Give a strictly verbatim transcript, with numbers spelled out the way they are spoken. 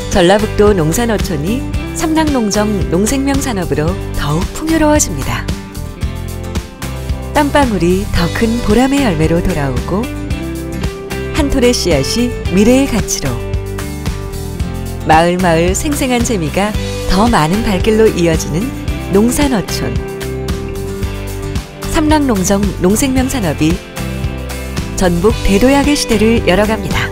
전라북도 농산어촌이 삼락농정 농생명산업으로 더욱 풍요로워집니다. 땀방울이 더 큰 보람의 열매로 돌아오고 한 톨의 씨앗이 미래의 가치로 마을 마을 생생한 재미가 더 많은 발길로 이어지는 농산어촌. 삼락농정 농생명산업이 전북 대도약의 시대를 열어갑니다.